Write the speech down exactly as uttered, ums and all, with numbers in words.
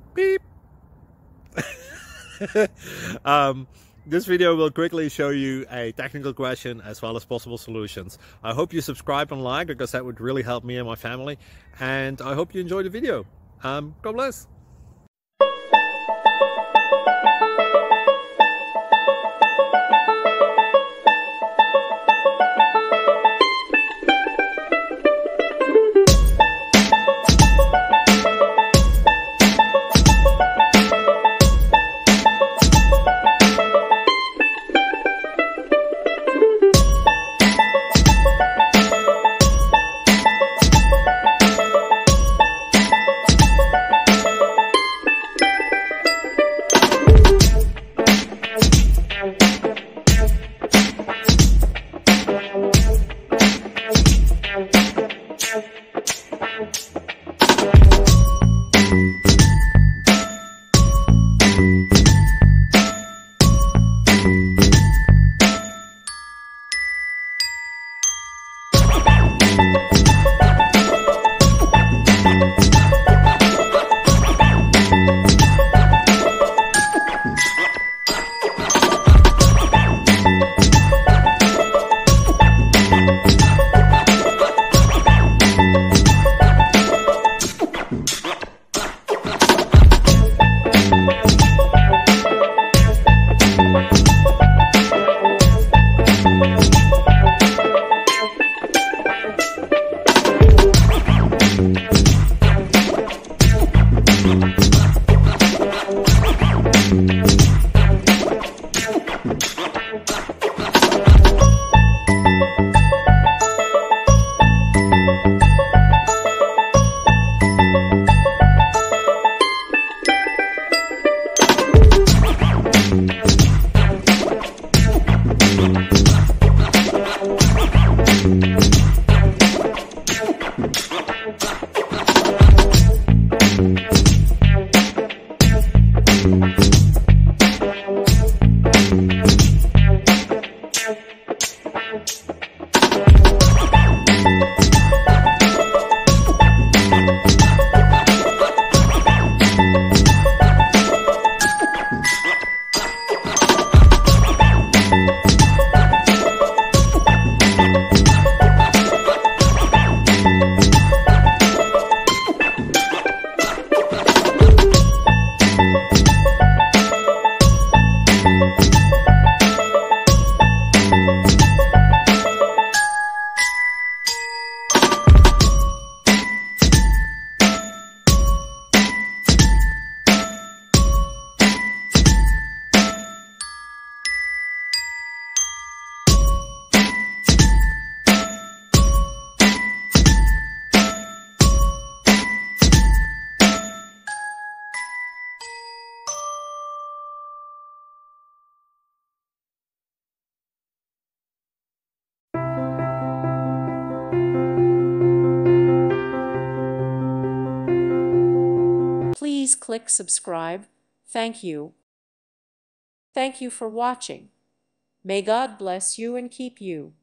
Beep. um, this video will quickly show you a technical question as well as possible solutions. I hope you subscribe and like, because that would really help me and my family. And I hope you enjoy the video. Um, God bless. Please click subscribe. Thank you. Thank you for watching. May God bless you and keep you.